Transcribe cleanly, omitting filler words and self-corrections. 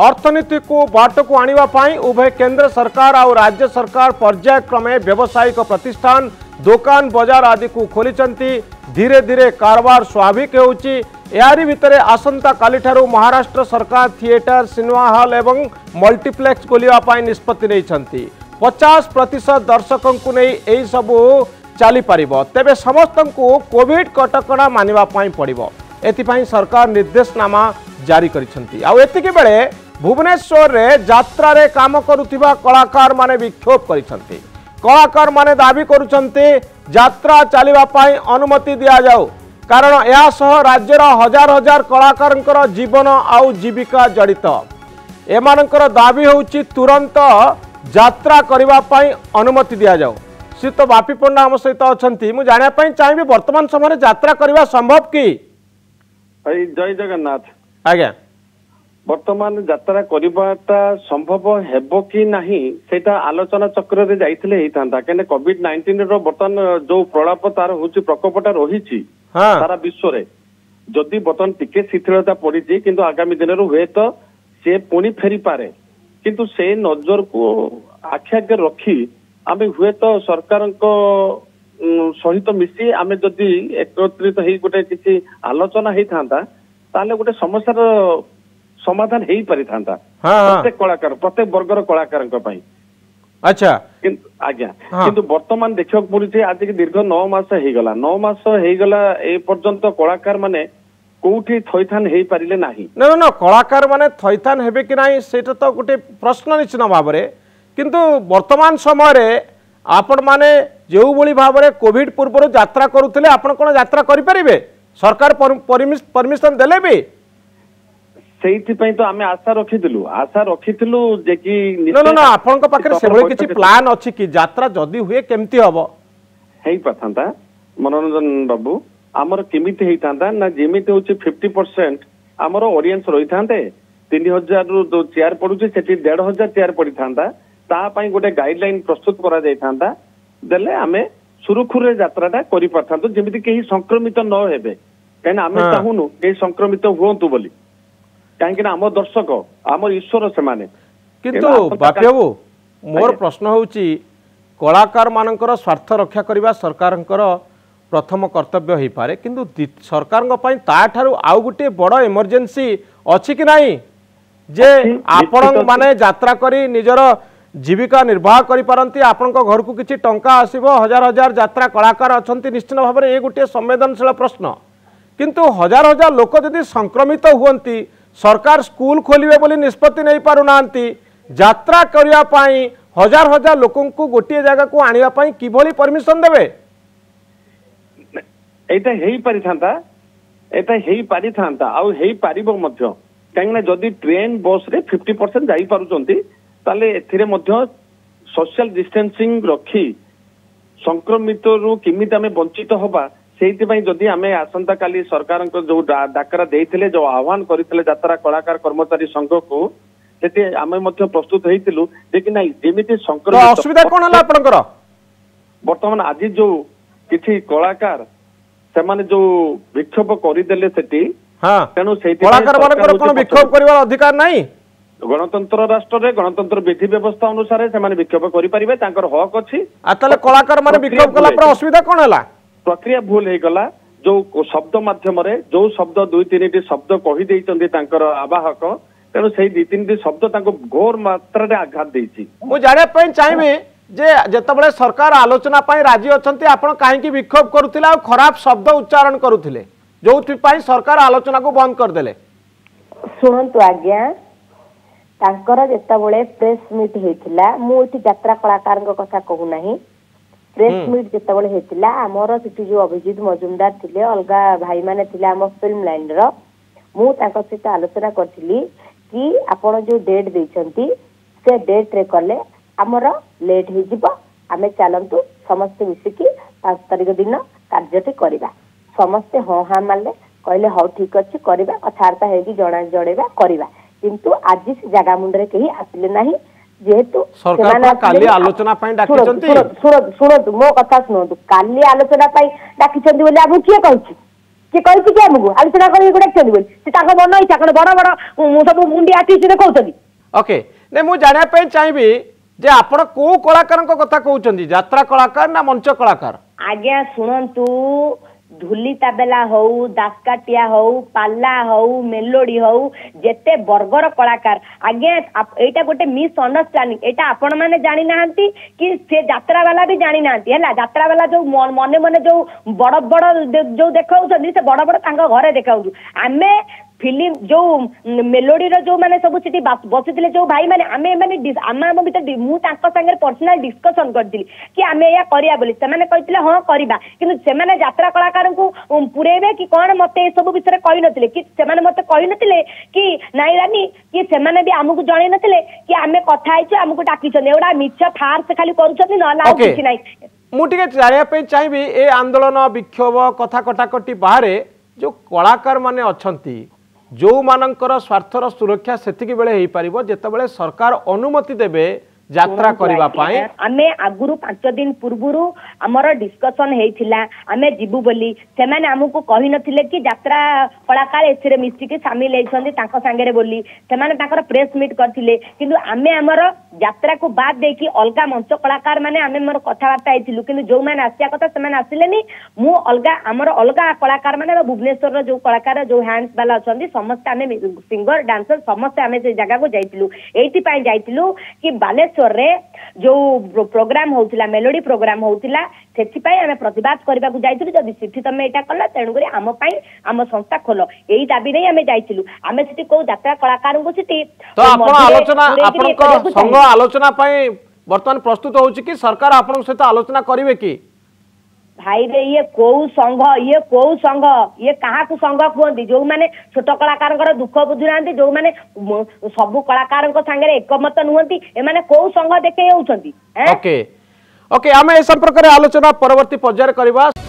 अर्थनीति को बाट को आनिबा पाई उभय केंद्र सरकार और राज्य सरकार पर्यायक्रमे व्यावसायिक प्रतिष्ठान दुकान बाजार आदि को खोलिचंती। धीरे धीरे कारबार स्वाभाविक होउची। यारी भितरे आसंता काली ठारू महाराष्ट्र सरकार थिएटर सिनेमा हॉल एवं मल्टीप्लेक्स खोलिबा पाई निष्पत्ति नैछंती। 50% दर्शकों को नहीं एही सबु चली पारिबो। तेबे समस्तंकु कोविड कटकणा मानिबा पाई पड़िबो। एथिपाई सरकार निर्देशनामा जारी करिसंती। आ एतिके बेले भुवनेश्वर रे यात्रा रे काम करुथिबा कलाकार माने विक्षोभ करिसंती। कलाकार माने दाबी करुचंती यात्रा चलिबा पाई अनुमति दिया जाऊ, कारण या सह राज्यर हजार हजार कलाकारंकर जीवन आउ जीविका जड़ित। एमानंकर दाबी होउची तुरंत यात्रा करिबा पाई अनुमति दिया जाऊ। श्रीत बापी पंडा हम सहित अछंती। मु जानिया पाई चाहिबी वर्तमान समय यात्रा करिबा संभव की? जय जगन्नाथ। आज्ञा वर्तमान यात्रा करवाटा संभव हेबो कि नहीं सेटा आलोचना चक्र रे जाइथिले हेइतांता। केने कोविड-19 रो वर्तमान जो प्रलाप तार होची प्रकोपटा रहिची सारा विश्व रे, जदि वर्तमान टिके शिथिलता पड़िची किंतु आगामी दिन रो हुए तो से पुणी फेरी पारे। किंतु से नजर को आखि आगे रखी आमे हुए तो सरकार को सहित मिसी आमे जदि एकत्रित हेई गोटे किसी आलोचना हेइतांता ताले गोटे समस्यार समाधान हेई परिथांता प्रत्येक कलाकार प्रत्येक वर्गर कलाकार अच्छा आज्ञा। किंतु वर्तमान देखा पड़े आज की दीर्घ 9 मास हेगला 9 मास हेगला ए पर्यंत कलाकार माने कोठी थैथान हेई पारिले नाही। न न कलाकार माने थैथान हेबे कि नाही सेटा तो गोटे प्रश्न निश्चित भाव रे। किंतु वर्तमान समय रे आपण माने जेउ भली भाव रे कोविड पूर्व यात्रा करूथिले आपण कोन यात्रा करि परिबे? सरकार परमिशन देले भी तो आमे आशा रखिथिलु जे कि न आपन पाखे से किछि प्लान अछि कि यात्रा जदी हुए केमती हबो हेई पथांता? मनोरंजन बाबू हमर केमिति हेइतांता ना जेमिति होछि 50% हमर ऑडियंस रहिथांते 3000 रु जो चेयर पडुछि सेठी 1500 चेयर पडिथांता। ता पई गोटे गाइडलाइन प्रस्तुत करा जाइथांता देले आमे सुरुखुरे यात्राटा करि पथांतो जेमिति केही संक्रमित न हेबे। काहे आमे चाहुनु केही संक्रमित होंतु बोली, कहीं आम दर्शक आम ईश्वर से माने। किंतु बापी बाबू मोर प्रश्न होउची कलाकार मानकर स्वार्थ रक्षा करबा सरकारंकर प्रथम कर्तव्य हो पारे, किंतु सरकार ताठारु आउ गोटे बड़ इमरजेंसी अछि कि नहीं जे आपण माने यात्रा करी निजर जीविका निर्वाह करि पारंती? आपण घर को किछि टंका आसीबो, हजार हजार यात्रा कलाकार अछंती निश्चित भाव में ये गोटे संवेदनशील प्रश्न। किंतु हजार हजार लोक जदि संक्रमित हुअंती सरकार स्कूल खोलिबे बोली निष्पत्ति नहीं पारु नांती, यात्रा करिया पाई हजार हजार लोकन को गोटे जगह को आनिया पाई किभली परमिशन देबे? एटा हेई परिथांता आउ हेई पारिबो मध्य। काहेना जदि ट्रेन बस रे 50% जाई पारुचंती ताले एथिरे मध्य सोशल डिस्टेंसिंग रखी संक्रमित रु किमित आमे वंचित होबा सेइतिबाई जदि आमे आसंता काली सरकार जो डाकरा देइथिले जो आह्वान करिथिले यात्रा कलाकार कर्मचारी संघ को सेति आमे मध्य प्रस्तुत हेइतिलु लेकिन नाही जेमिति संक्रमित असुविधा कोन हला आपनकर? वर्तमान आज जो किछि कलाकार से माने जो विक्षोभ करिदेले सेति तेनु सेति कलाकार मानकर कोन विक्षोभ करिवार अधिकार नाही? गणतंत्र राष्ट्र रे गणतंत्र विधि व्यवस्था अनुसार से माने विक्षोभ करि परिबे, तांकर हक अछि। आ तले कलाकार माने विक्षोभ कला पर असुविधा कोन हला? प्रक्रिया भूल हो गला। जो शब्द माध्यम जो शब्द 2-3 शब्द कही देइचंदी तांकर आवाहक, तेणु से 2-3 शब्द तांको घोर मात्रा रे आघात देइची। मु जाने पई चाहिबे जे जतबळे सरकार आलोचना पई राजी अछंती आपण काहे की विक्षोभ करूथिले आ खराब शब्द उच्चारण करूथिले जोथि पई सरकार आलोचना को बंद कर देले? सुनंतु आज्ञा, तांकर जतबळे प्रेस मीट हेतिला, मु एठी यात्रा कलाकार कथा कहू नाही। प्रेस मीट जितेबाला होता आमर से जो अभिजित मजुमदार थे अलग भाई मैंने आम फिल्म लाइन सहित आलोचना करी कि आपण जो डेट देते से डेट रे कले आमर लेट होमें चलतु समस्ते मिसिकी 5 तारिख दिन कार्यटी करवा। समस्ते हाँ हाँ मारे कहले हाँ ठीक अच्छे करवा कथबार्ता हो जनइबा करवा, किंतु आज से जगह मुंडे कहीं आसिले ना जेहेतु सरकार काली आलोचना पाई डाकिचंती। सुनतु मो कथा सुनतु, काली आलोचना पाई डाकिचंती बोली आबु किए कहछि? किए कहती कि आमको आलोचना करेंगे डाक्टर बोली से मन इच्छा कौन बड़ बड़ सब मुंडी आर्टिस्ट देखौଛନ୍ତି। ओके नहीं मु जानिया पे चाहिबी जे आपण को कलाकार कथा कहउचंदी यात्रा कलाकार ना मंच कलाकार। आज्ञा शुणु धुली ताबेला हऊ दासकाटिया हऊ पाला हऊ मेलोडी हऊ जेते बर्गर कलाकार आज्ञा एटा गोटे मिस अंडरस्टैंडिंग एटा आपण माने जानि नाहंती कि से यात्रा वाला भी जानि नाहंती हैला यात्रा वाला जो मने मने जो बड़ बड़ जो देखाउछंदी से बड़ बड़ तांगा घरे देखाउछु आमे फिल्म जो मेलोडी जो माने सब सिटी बसिथिले जो भाई माने आमे माने आम भीतर मु तांको संगे पर्सनल डिस्कशन करथिली कि आमे या करिया बोली से माने कहिथिले हां करबा किंतु से माने यात्रा कलाकार को पुरेबे कि कोन मते सब विषय कहि नथिले कि से माने मते कहि नथिले कि नाई रानी कि से माने भी हमकु जणै नथिले कि आमे कथा आइछ हमकु डाकी छन एडा मिछ फार्स खाली करूछथि न लाउ किछि नै मु टिके जानिया पे चाहिबी ए आंदोलन विक्षोभ कथा कटाकटी बाहरे जो कलाकार माने अछंती जो मानकर स्वार्थर सुरक्षा सेतिकी बेले हेई परिबो जेतेबेले सरकार अनुमति देबे यात्रा करबा पाए आमे आगुरु 5 दिन पूर्वरु हमर डिस्कशन हेइथिला आमे जिबु बोली से माने हमकु कहि नथिले कि यात्रा कलाकार एथिरे मिस्टी के शामिल हेइछन्ती तांको संगेरे बोली से माने ताकर प्रेस मीट करथिले किंतु आमे हमर यात्रा को बाद देखि अलगा मंच कलाकार माने आमे मोर कथा वार्ता हेइथिलु किंतु जो माने आसिया कथा से माने आसिलेनी मु अलगा हमर अलगा कलाकार माने भुवनेश्वर रो जो कलाकार जो हैंड्स वाला अछन्ती समस्त आमे सिंगर डांसर समस्त आमे से जगह को जाइतिलु एठी पाई जाइतिलु कि बालेश्वर रे जो प्रोग्राम होउतिला मेलोडी प्रोग्राम होउतिला सेति पाई हमें प्रतिवाद करबा को जाइतिलु जदी सिद्धि तमे एटा कला तेनु करी आम पाई आम संस्था खोलो एई दाबी नै हमें जाइतिलु हमें सिटी को यात्रा कलाकार को सिटी तो आपण आलोचना आपण को संग आलोचना पाई वर्तमान प्रस्तुत होउची कि सरकार आपण सहित आलोचना करिवे की भाई रे ये को संघ ये कहा को संघ कहती जो माने छोट कलाकार दुख बुझुना जो माने सबु कलाकार संगे एकमत नुहंती ए माने को संघ देखे होउछंती। ओके ओके आमे ए संपर्क रे आलोचना परवर्ती पर्याय करबा।